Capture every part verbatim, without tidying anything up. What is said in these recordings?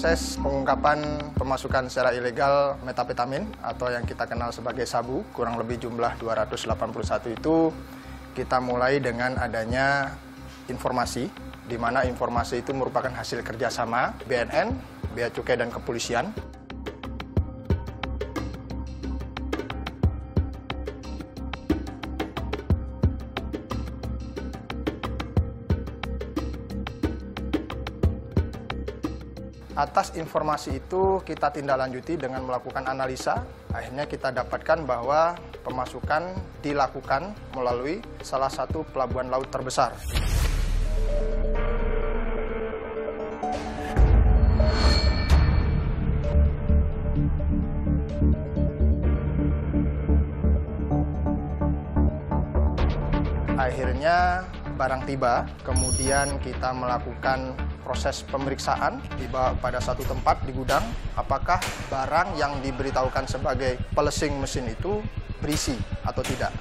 proses pengungkapan pemasukan secara ilegal metapetamin atau yang kita kenal sebagai sabu, kurang lebih jumlah dua ratus delapan puluh satu itu, kita mulai dengan adanya informasi, di mana informasi itu merupakan hasil kerjasama B N N, Bea Cukai dan Kepolisian. Atas informasi itu kita tindak lanjuti dengan melakukan analisa. Akhirnya kita dapatkan bahwa pemasukan dilakukan melalui salah satu pelabuhan laut terbesar. Akhirnya barang tiba, kemudian kita melakukan proses pemeriksaan, tiba pada satu tempat di gudang, apakah barang yang diberitahukan sebagai pelesing mesin itu berisi atau tidak.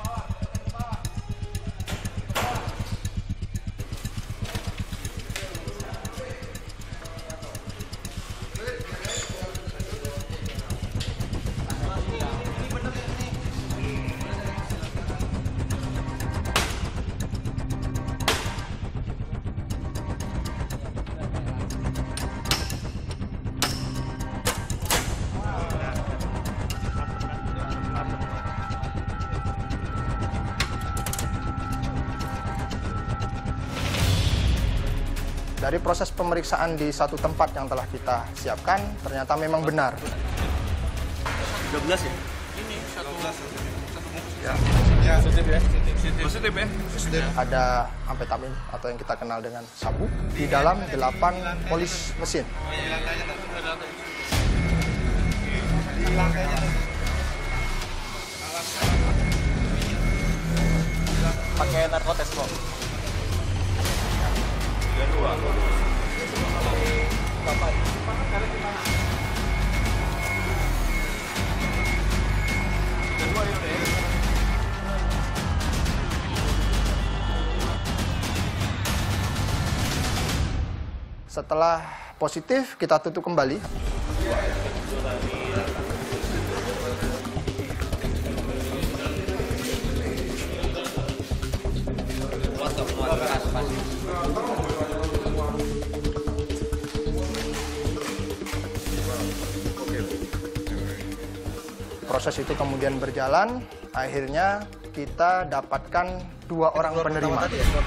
Dari proses pemeriksaan di satu tempat yang telah kita siapkan, ternyata memang benar. tiga belas ya? Ini satu belas. Ya. Ya, positif ya? Positif ya? Ada amfetamin atau yang kita kenal dengan sabu di dalam delapan polis mesin. Pakai narkotes kok. Setelah positif, kita tutup kembali. Proses itu kemudian berjalan, akhirnya kita dapatkan dua orang penerima.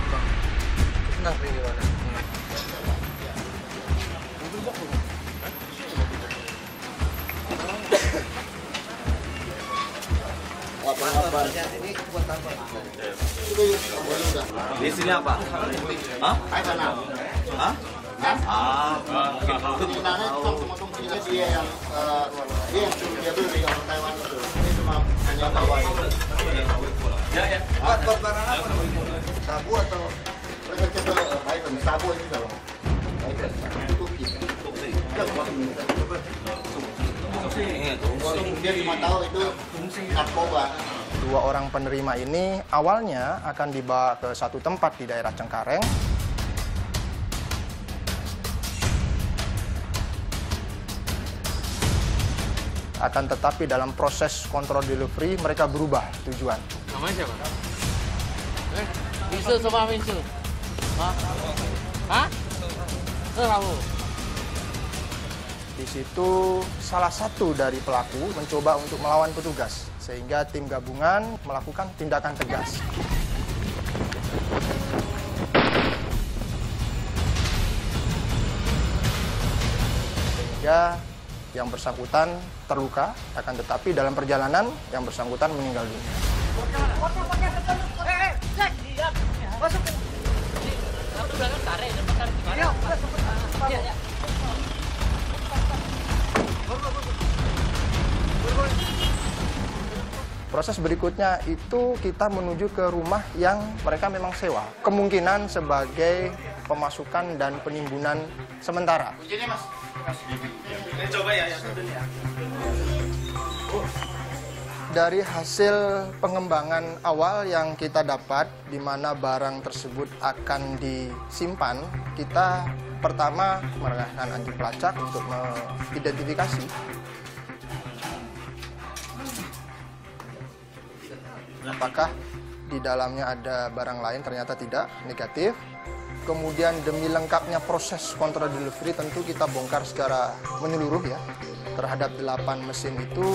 Di sini apa? Hah? Hah? Ah, sebenarnya konsumsinya dia yang uh, dia yang suruh dia beli orang Taiwan itu. Ini cuma hanya bawa. Ya ya. Buat buat barang apa? Sabu atau mereka coba baik sabu ini kalau. Dia cuma tahu itu narkoba. Dua orang penerima ini awalnya akan dibawa ke satu tempat di daerah Cengkareng. Akan tetapi dalam proses kontrol delivery mereka berubah tujuan. Namanya siapa? Eh, Winsu sama Winsu. Hah? Hah? Itu kamu. Di situ salah satu dari pelaku mencoba untuk melawan petugas, sehingga tim gabungan melakukan tindakan tegas. Sehingga yang bersangkutan terluka, akan tetapi dalam perjalanan yang bersangkutan meninggal dunia. Proses berikutnya itu kita menuju ke rumah yang mereka memang sewa. Kemungkinan sebagai pemasukan dan penimbunan sementara. Kuncinya, Mas. Coba ya, ya. Dari hasil pengembangan awal yang kita dapat, di mana barang tersebut akan disimpan, kita pertama mengerahkan anjing pelacak untuk mengidentifikasi. Apakah di dalamnya ada barang lain? Ternyata tidak, negatif. Kemudian demi lengkapnya proses kontra delivery tentu kita bongkar secara menyeluruh ya terhadap delapan mesin itu.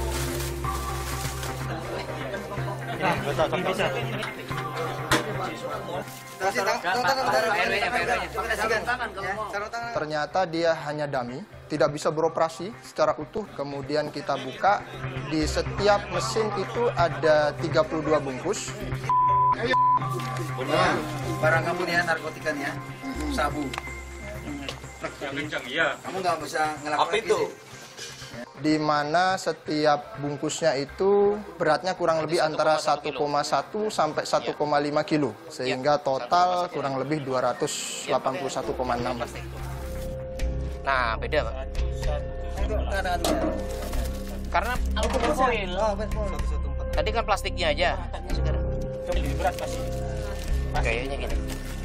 Ternyata dia hanya dummy, tidak bisa beroperasi secara utuh. Kemudian kita buka, di setiap mesin itu ada tiga puluh dua bungkus. Nah, barang kamu nih ya, narkotikanya, sabu. Iya. Kamu nggak bisa ngelakuin Apa itu? Di mana setiap bungkusnya itu beratnya kurang lebih antara satu koma satu sampai satu koma lima kilo, sehingga total kurang lebih dua ratus delapan puluh satu koma enam. Nah, beda, Pak. Karena untuk foil. Tadi kan plastiknya aja. Sekarang lebih berat pasti. Kayaknya gini.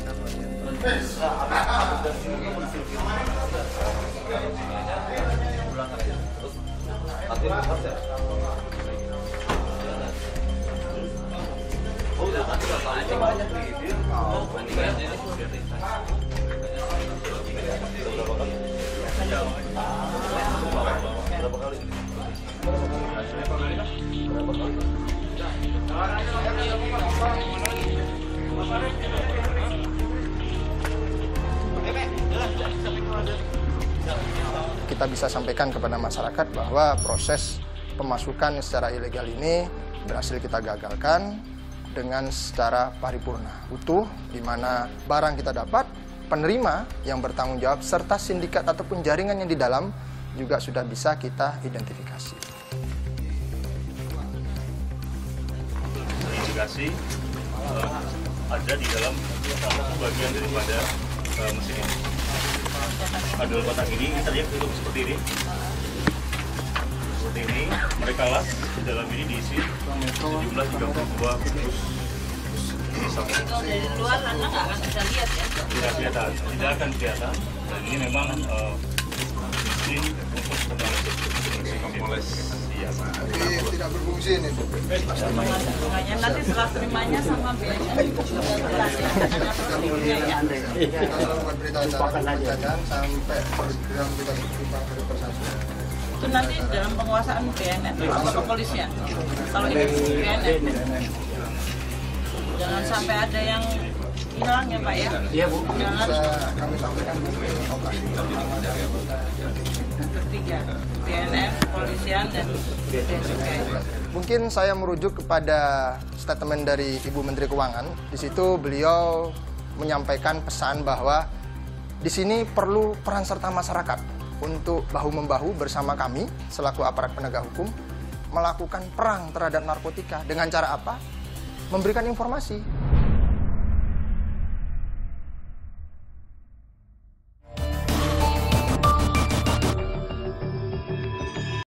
Kita bisa sampaikan kepada masyarakat bahwa proses pemasukan secara ilegal ini berhasil kita gagalkan dengan secara paripurna, utuh, di mana barang kita dapat, penerima yang bertanggung jawab, serta sindikat ataupun jaringan yang di dalam juga sudah bisa kita identifikasi. Indikasi uh, ada di dalam salah satu bagian daripada uh, mesin ini. Ada kotak ini, kita lihat itu seperti ini. Seperti ini, mereka las di dalam ini diisi sejumlah tiga puluh dua bungkus. Kalau dari luar Anda nggak akan bisa lihat ya? Tidak kelihatan, tidak akan kelihatan. Dan ini memang uh, mesin untuk pemoles. Iya, Tapi tidak berfungsi ini, Bu. Makanya nanti setelah terimanya sama biayanya Kita lakukan berita acara penjagaan sampai per gram kita timbang hari persatu. itu nanti dalam penguasaan B N N atau kepolisian. Kalau ini B N N, jangan sampai ada yang hilang ya Pak ya. Iya Bu. Jangan Bisa kami sampaikan operasi bertiga, B N N, kepolisian dan bea cukai. Mungkin saya merujuk kepada statement dari Ibu Menteri Keuangan. Di situ beliau menyampaikan pesan bahwa di sini perlu peran serta masyarakat untuk bahu-membahu bersama kami selaku aparat penegak hukum melakukan perang terhadap narkotika. Dengan cara apa? Memberikan informasi.